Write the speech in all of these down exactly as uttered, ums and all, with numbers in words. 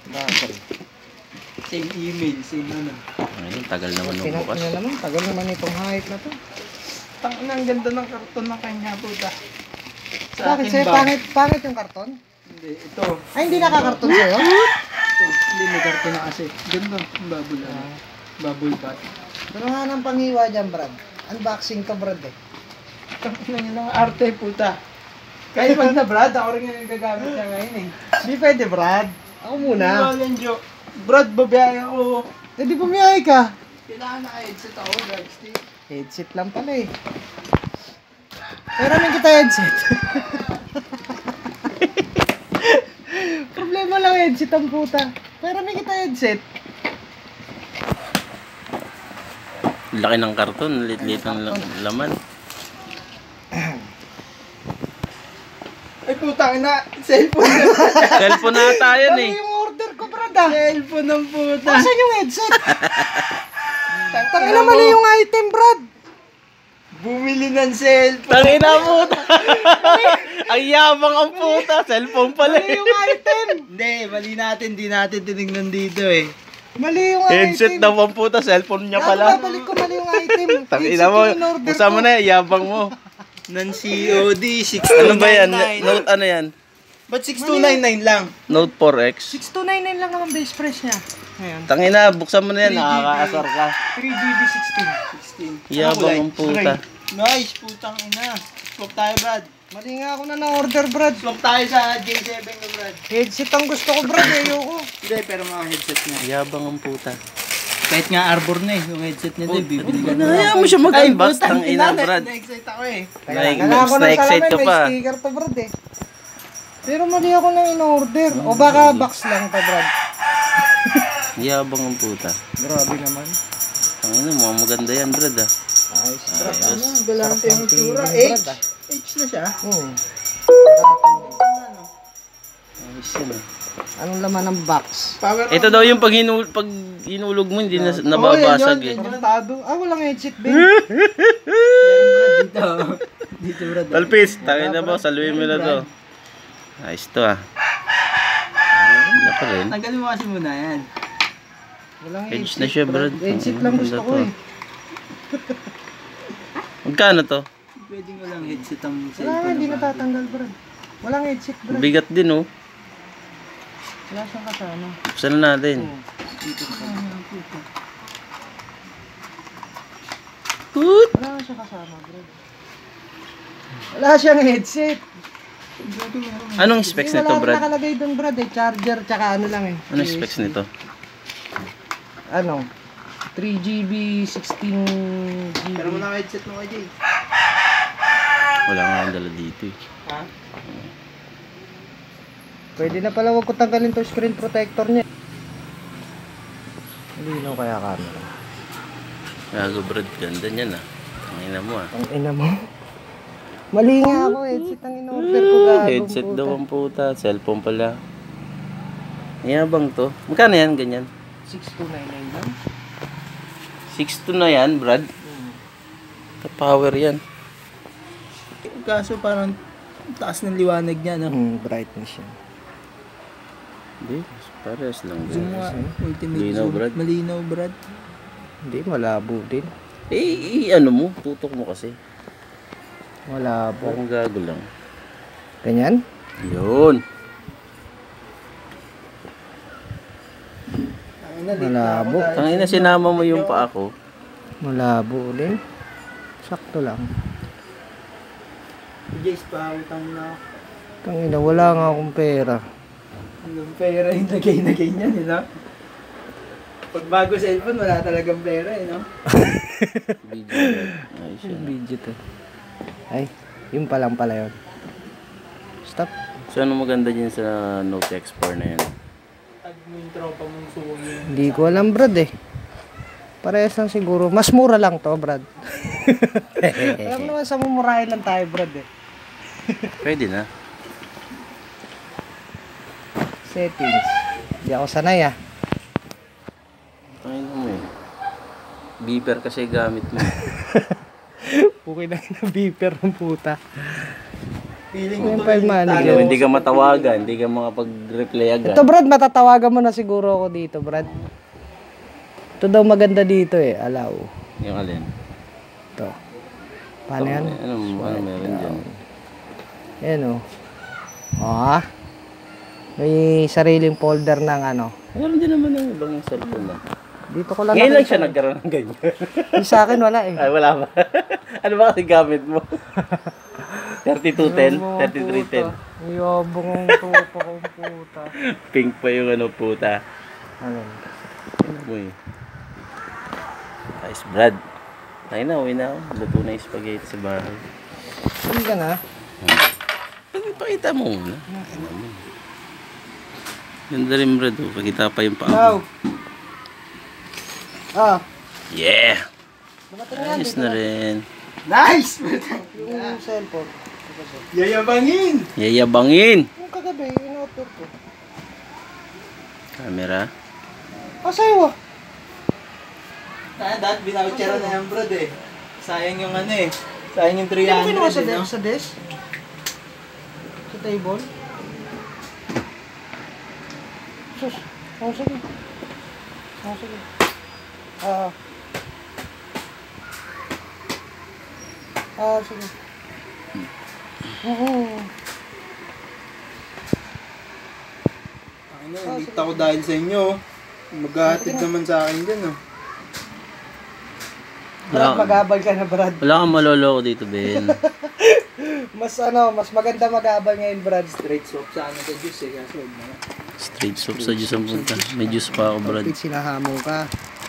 Battery. Same email, same ano. Ayun, tagal naman nung bukas. Tingnan naman, tagal naman itong height na to. Tangina, ang ganda ng karton ng kanya puta. Sa Bakit akin sa'yo? ba? Pangit, pangit yung karton? Hindi, ito. Ay, hindi nakakarton sa'yo? Ito, hindi may karton na kasi. Ganda, ang bubble ano. Bubble bat. Pero nga ng panghiwa dyan, Brad. Unboxing ka, Brad eh. Tangina niya lang arte puta. Kahit pag na Brad, ako rin yung nagagamit niya ngayon eh. Hindi pwede, Brad. Ako muna. Walang joke. Brad, babaya ako. Eh, di bumiyahe ka. Kailangan naka-headset ako, dragstick. Headset lang pala eh. Pero may kita headset. Problema lang headset ang puta. Pero may kita headset. Laki ng karton, lit-lit ng laman. Ay putang ina, cellphone na. Cellphone na tayo Ano eh. yung order ko, Brad ah? Cellphone ng puta. Asan yung headset? Tangina mali yung item, Brad. Bumili ng cellphone. Tangina puta. Ang yabang ang puta, cellphone pala Mali eh. yung item. Hindi, mali natin, di natin tinignan dito eh. Mali yung Headset item. daw ang puta, cellphone niya pala. Babalik ko mali yung item. Tangina mo, Headset yung in-order usa mo ko. na eh, yabang mo. Ng C O D, six Ano two ba yan? nine nine. Note ano yan? Ba't six two nine nine lang? Note four X? six two nine nine lang naman base price niya. Ngayon. Tangina, buksan mo na yan, nakakaasar ka. three G B sixteen. sixteen. Yabang ang puta. Nice, putang ina. Swap tayo, Brad. Mali nga ako na na-order, Brad. Swap tayo sa J seven ko, Brad. Headset ang gusto ko, Brad. Ayoko. Hindi, pero mga headset niya. Yabang ang puta. Kahit nga Arbor na eh, yung headset niya din, bibili ka na. Hayaan mo siya mag-unbox, tangina, Brad. Na-excite ako eh. Naig- Kailangan ko ng na-excite salamin, ka pa. may sticker to, Brad eh. Pero mali ako nang in-order. O baka box lang to, Brad. Yabang ang puta. Grabe naman. Tangina, mukhang maganda yan, Brad ah. Ayos, Brad. Ayos. Ano, galante yung itsura. Tingin, H. Brad, ah. H na siya. Hmm. Ayos yan ah. Anong laman ng box? Power Ito daw yung pag, hinul pag hinulog mo, hindi na Oh, nababasag eh. yan, yan, yan. Kontado. Ah, walang headset, Ben. Dito. Dito, Brad. Talpis, tangina mo, saluhin mo na to. Ayos to ah. Wala pa rin. Tanggalin mo kasi muna yan. Walang Edge na siya, Brad. Headset lang gusto ko eh. Magkano to? Pwede ko lang headset ang Wala nga, cellphone. hindi natatanggal, Brad. Walang headset, Brad. Bigat din oh. Wala siyang kasama. Buksan na natin. Dito ka. Toot! Wala nga siyang kasama, Brad. Wala siyang headset. Anong specs Hindi, nito, wala Brad? nakalagay doon, Brad eh. Charger, tsaka ano lang eh. Anong specs nito? Ano? three G B, sixteen G B. Pero mo na headset mo kay Jay. Wala nga ang dala dito eh. Ha? Pwede na pala wag ko tanggalin to screen protector niya. Hindi na kaya camera. Gago, Brad, ganda niyan ah. Tangina mo ah. Ang ina mo. Mali nga ako, headset ang in-order ko gago. Headset daw ang puta. Cellphone pala. Yabang to. Magkano yan, ganyan? six two nine nine lang. six two na yan, Brad. Ka-power yan. Kaso parang taas ng liwanag niya, no? Hmm, brightness yan. Hindi, pares lang. Zoom nga. Ultimate Malinaw, zoom. Brad. Malinaw, Brad. Hindi, malabo din. Eh, eh, ano mo? Tutok mo kasi. Malabo. Parang gago lang. Ganyan? Yun. Malabo. Tangina, sinama mo yung pa ako. Malabo din. Sakto lang. Jace pa, utang na. Tangina, wala nga akong pera. Hanggang pera yung lagay-lagay niyan, eh, no? Pag bago cellphone, wala talagang pera, eh, no? Video. Ayos Yung yan. video to. Ay, yun pa lang pala yun. Stop. So, ano maganda dyan sa Note X four na yan? Tag mo yung tropa mong suwi. Hindi ko alam, Brad eh. Parehas lang siguro. Mas mura lang to, Brad. Alam naman sa mumurahin lang tayo, Brad eh. Pwede na. Settings. Hindi ako sanay ah. Tangina mo eh. Beeper kasi gamit mo. Okay na yung beeper ng puta. Feeling ko Yung to file yung manager. Hindi, hindi ka matawagan, hindi ka makapag-reply agad. Ito Brad, matatawagan mo na siguro ako dito Brad. Ito daw maganda dito eh, allow. Yung alin? Ito. Paano yan? Ano, ano meron dyan? Yan o. Ah. May sariling folder ng ano. Meron din naman ng ibang cellphone lang. Dito ko lang Ngayon lang nakita. siya nagkaroon ng ganyan. Yung sa akin wala eh. Ay, wala ba? Ano ba kasi gamit mo? thirty-two ten? thirty-three ten? Iyabang ang tupa kong puta. Pink pa yung ano puta. Ano? Ano mo eh. Nice, Brad. Ay na, uwi na ako. Luto na yung spaghetti sa bahay. Hindi ka na? Pagpakita mo muna. Ano mo. Ganda rin, Brad. Oh. Pakita pa yung paa Now. mo. Ah. Yeah! Dumating yan. Ayos Dito na na. rin. Nice! Yung cellphone. Yayabangin! Yayabangin! Yung kagabi, in-output ko. Camera. Ah, sa'yo ah. Tayo dahil binawitsara na yung brad eh. Sayang yung ano eh. Sayang yung three Hindi mo hundred kinuha sa eh, no? desk? Sa desk? Sa table? Sus. Oh, sige. Oh, sige. Ah. Ah, sige. Oo. Ano, hindi ako dahil sa inyo. Maghahatid naman sa akin dyan oh. Brad, mag-abal ka na, Brad. Wala kang maloloko dito, Ben. Mas ano, mas maganda mag-abal ngayon, Brad. Straight swap sa ano sa juice eh. Kaso huwag na. Straight soap sa juice ang punta. May juice pa ako, Brad. Kapit sinahamon ka.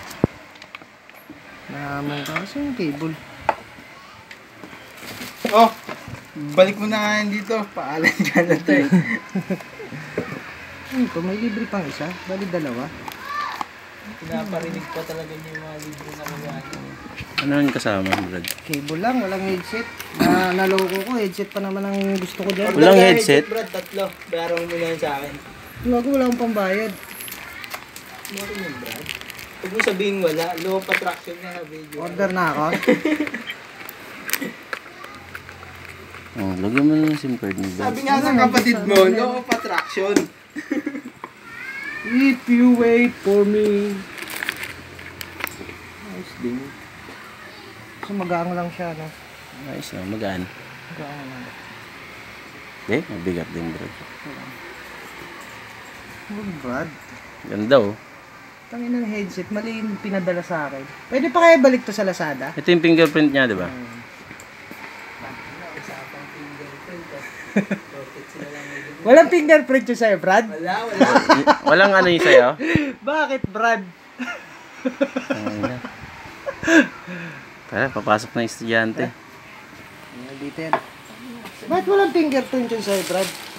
Nahamon ka. Kasi yung cable. Oh! Balik mo na nga yan dito. Paalan ka na to eh. Ano ko, may libre pang isa? Bali dalawa. Pinaparinig pa talaga niyo yung mga libre na kagano. Ano yung kasama, Brad? Cable lang, walang headset. Na naloko ko, headset pa naman ang gusto ko dyan. Walang headset? Brad, tatlo. Bayaran mo muna yan sa akin. Wala ko, wala akong pambayad. Meron yun, Brad. Huwag mo sabihin wala. Low of attraction nga na video. Order na ako. Oh, lagyan mo na ng SIM card ni Brad. Sabi nga sa kapatid mo, low of attraction. If you wait for me. Nice din. So magaang lang siya, no? Nice na, magaan. Magaang lang. Eh, mabigat din, Brad. Oh, Brad. Ganda, oh. Tangin ng headset, mali yung pinadala sa akin. Pwede pa kaya balik to sa Lazada? Ito yung fingerprint niya, di ba? Walang fingerprint yun sa'yo, Brad? Wala, wala. Walang ano yung sa'yo? Bakit, Brad? Ayun. Tara, papasok na yung estudyante. Dito yan. Bakit walang fingerprint yun sa'yo, Brad?